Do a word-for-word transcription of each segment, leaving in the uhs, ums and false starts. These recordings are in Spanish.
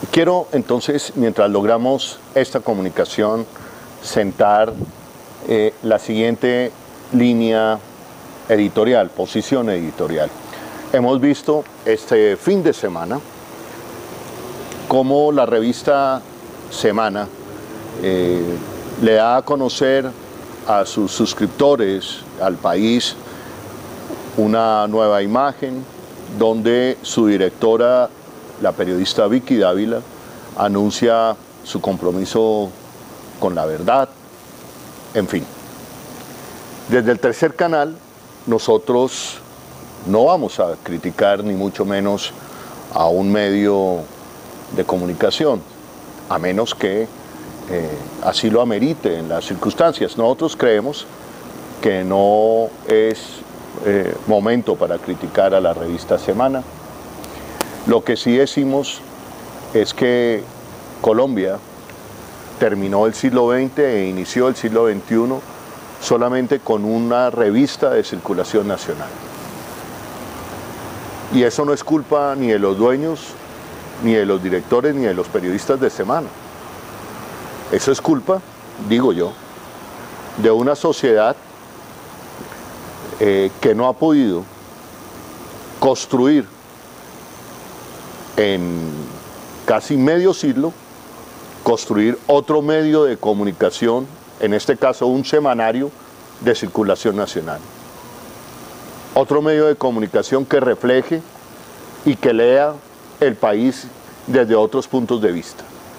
Quiero entonces, mientras logramos esta comunicación, sentar eh, la siguiente línea editorial, posición editorial. Hemos visto este fin de semana cómo la revista Semana eh, le da a conocer a sus suscriptores, al país, una nueva imagen donde su directora, la periodista Vicky Dávila, anuncia su compromiso con la verdad, en fin. Desde el tercer canal, nosotros no vamos a criticar ni mucho menos a un medio de comunicación, a menos que eh, así lo amerite en las circunstancias. Nosotros creemos que no es eh, momento para criticar a la revista Semana. Lo que sí decimos es que Colombia terminó el siglo veinte e inició el siglo veintiuno solamente con una revista de circulación nacional. Y eso no es culpa ni de los dueños, ni de los directores, ni de los periodistas de Semana. Eso es culpa, digo yo, de una sociedad eh, que no ha podido construir en casi medio siglo, construir otro medio de comunicación, en este caso un semanario de circulación nacional. Otro medio de comunicación que refleje y que lea el país desde otros puntos de vista.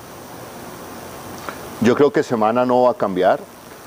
Yo creo que Semana no va a cambiar.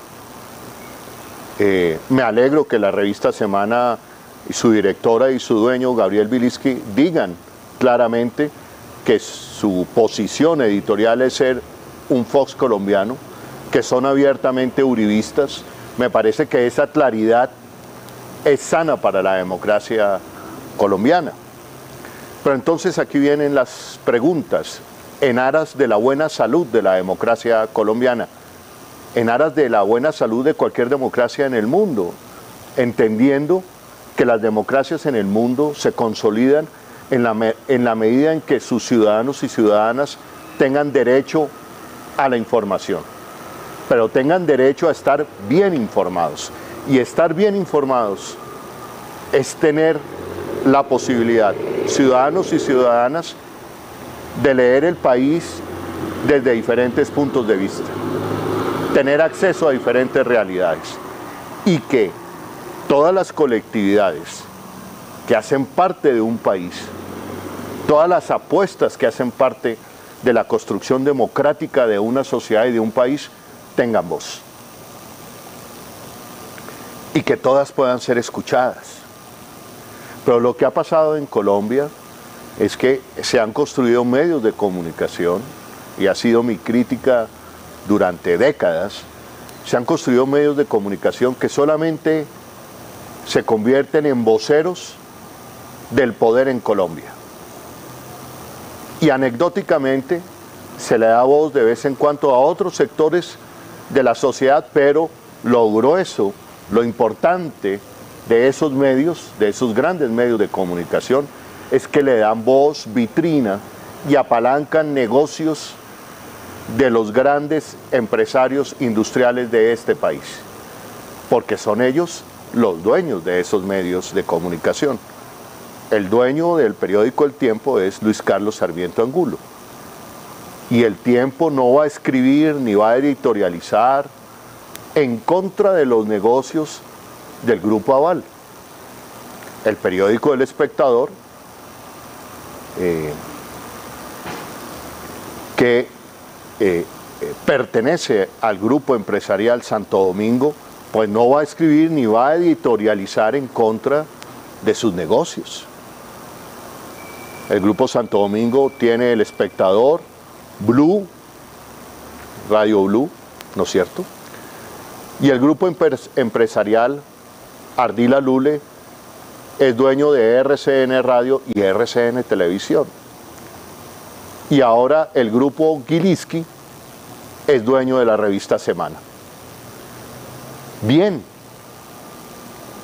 Eh, me alegro que la revista Semana y su directora y su dueño, Gabriel Bielski, digan claramente que su posición editorial es ser un Fox colombiano, que son abiertamente uribistas. Me parece que esa claridad es sana para la democracia colombiana. Pero entonces aquí vienen las preguntas en aras de la buena salud de la democracia colombiana, en aras de la buena salud de cualquier democracia en el mundo, entendiendo que las democracias en el mundo se consolidan en la, en la medida en que sus ciudadanos y ciudadanas tengan derecho a la información, pero tengan derecho a estar bien informados. Y estar bien informados es tener la posibilidad, ciudadanos y ciudadanas, de leer el país desde diferentes puntos de vista, tener acceso a diferentes realidades, y que todas las colectividades que hacen parte de un país, todas las apuestas que hacen parte de la construcción democrática de una sociedad y de un país, tengan voz. Y que todas puedan ser escuchadas. Pero lo que ha pasado en Colombia es que se han construido medios de comunicación, y ha sido mi crítica durante décadas, se han construido medios de comunicación que solamente se convierten en voceros del poder en Colombia. Y anecdóticamente se le da voz de vez en cuando a otros sectores de la sociedad, pero lo grueso, lo importante de esos medios, de esos grandes medios de comunicación, es que le dan voz, vitrina y apalancan negocios de los grandes empresarios industriales de este país, porque son ellos los dueños de esos medios de comunicación. El dueño del periódico El Tiempo es Luis Carlos Sarmiento Angulo, y El Tiempo no va a escribir ni va a editorializar en contra de los negocios del Grupo Aval. El periódico El Espectador, eh, que eh, eh, pertenece al grupo empresarial Santo Domingo, pues no va a escribir ni va a editorializar en contra de sus negocios. El grupo Santo Domingo tiene El Espectador, Blue, Radio Blue, ¿no es cierto? Y el grupo empresarial Ardila Lule es dueño de R C N Radio y R C N Televisión. Y ahora el grupo Bielski es dueño de la revista Semana. Bien,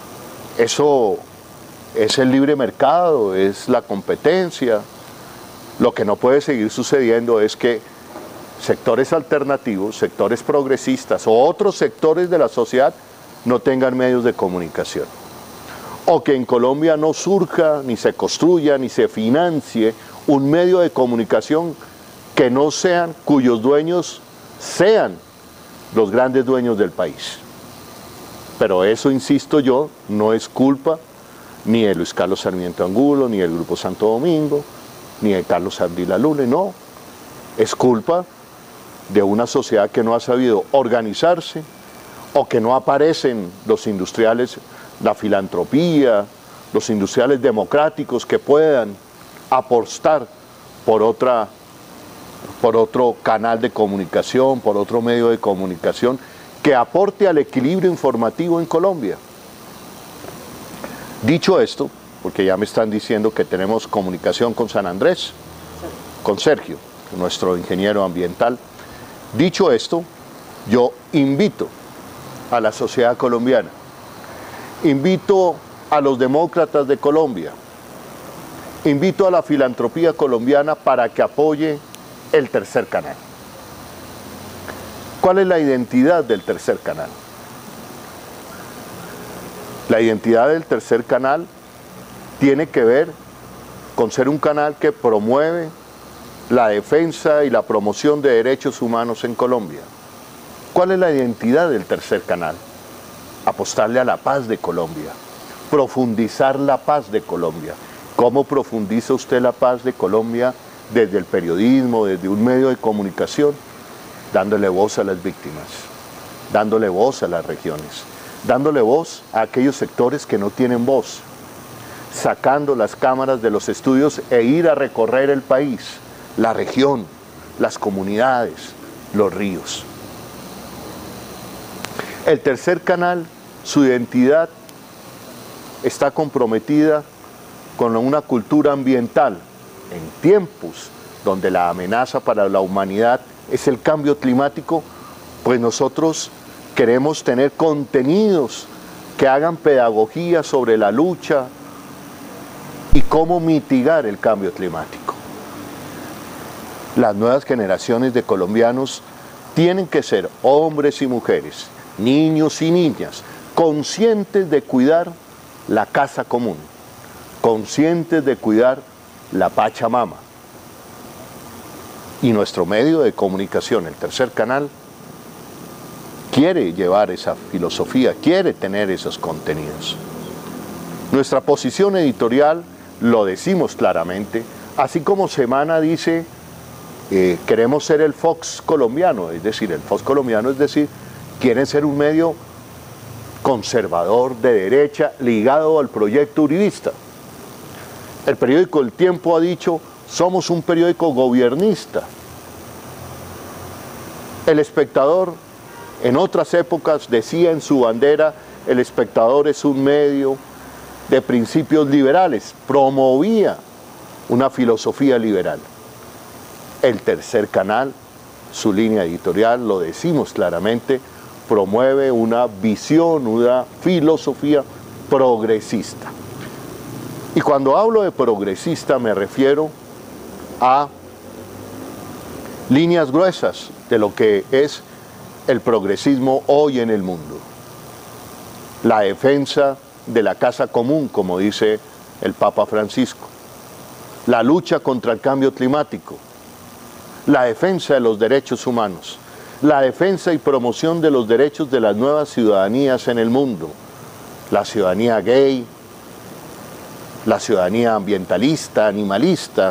eso es el libre mercado, es la competencia, Lo que no puede seguir sucediendo es que sectores alternativos, sectores progresistas o otros sectores de la sociedad no tengan medios de comunicación. O que en Colombia no surja, ni se construya, ni se financie un medio de comunicación que no sean, cuyos dueños sean los grandes dueños del país. Pero eso, insisto yo, no es culpa ni de Luis Carlos Sarmiento Angulo, ni del Grupo Santo Domingo, ni de Carlos Ardila Lule, no. Es culpa de una sociedad que no ha sabido organizarse, o que no aparecen los industriales, la filantropía, los industriales democráticos que puedan apostar por otra, por otro canal de comunicación, por otro medio de comunicación que aporte al equilibrio informativo en Colombia. Dicho esto, porque ya me están diciendo que tenemos comunicación con San Andrés, con Sergio, nuestro ingeniero ambiental. Dicho esto, yo invito a la sociedad colombiana, invito a los demócratas de Colombia, invito a la filantropía colombiana para que apoye el tercer canal. ¿Cuál es la identidad del tercer canal? La identidad del tercer canal tiene que ver con ser un canal que promueve la defensa y la promoción de derechos humanos en Colombia. ¿Cuál es la identidad del tercer canal? Apostarle a la paz de Colombia, profundizar la paz de Colombia. ¿Cómo profundiza usted la paz de Colombia desde el periodismo, desde un medio de comunicación? Dándole voz a las víctimas, dándole voz a las regiones, dándole voz a aquellos sectores que no tienen voz, sacando las cámaras de los estudios e ir a recorrer el país, la región, las comunidades, los ríos. El tercer canal, su identidad está comprometida con una cultura ambiental en tiempos donde la amenaza para la humanidad es el cambio climático, pues nosotros queremos tener contenidos que hagan pedagogía sobre la lucha y cómo mitigar el cambio climático. Las nuevas generaciones de colombianos tienen que ser hombres y mujeres, niños y niñas, conscientes de cuidar la casa común, conscientes de cuidar la Pachamama. Y nuestro medio de comunicación, el tercer canal, quiere llevar esa filosofía, quiere tener esos contenidos. Nuestra posición editorial, lo decimos claramente, así como Semana dice, eh, queremos ser el Fox colombiano, es decir, el Fox colombiano, es decir, quieren ser un medio conservador, de derecha, ligado al proyecto uribista. El periódico El Tiempo ha dicho, somos un periódico gobiernista. El Espectador, en otras épocas, decía en su bandera, El Espectador es un medio de principios liberales, promovía una filosofía liberal. El tercer canal, su línea editorial, lo decimos claramente, promueve una visión, una filosofía progresista. Y cuando hablo de progresista me refiero a líneas gruesas de lo que es el progresismo hoy en el mundo. La defensa de la casa común, como dice el Papa Francisco. La lucha contra el cambio climático. La defensa de los derechos humanos. La defensa y promoción de los derechos de las nuevas ciudadanías en el mundo. La ciudadanía gay, la ciudadanía ambientalista, animalista.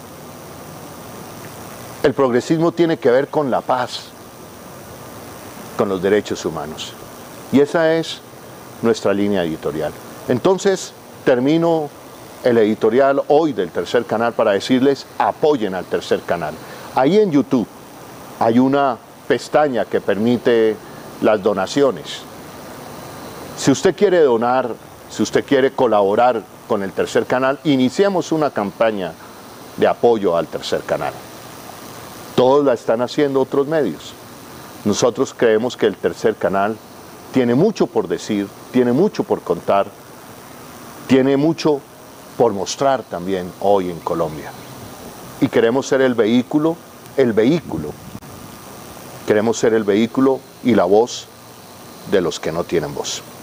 El progresismo tiene que ver con la paz, con los derechos humanos. Y esa es nuestra línea editorial. Entonces, termino el editorial hoy del tercer canal para decirles, apoyen al tercer canal. Ahí en YouTube hay una pestaña que permite las donaciones. Si usted quiere donar, si usted quiere colaborar con el tercer canal, iniciemos una campaña de apoyo al tercer canal. Todos la están haciendo otros medios. Nosotros creemos que el tercer canal tiene mucho por decir, tiene mucho por contar, tiene mucho por mostrar también hoy en Colombia. y queremos ser el vehículo, el vehículo, queremos ser el vehículo y la voz de los que no tienen voz.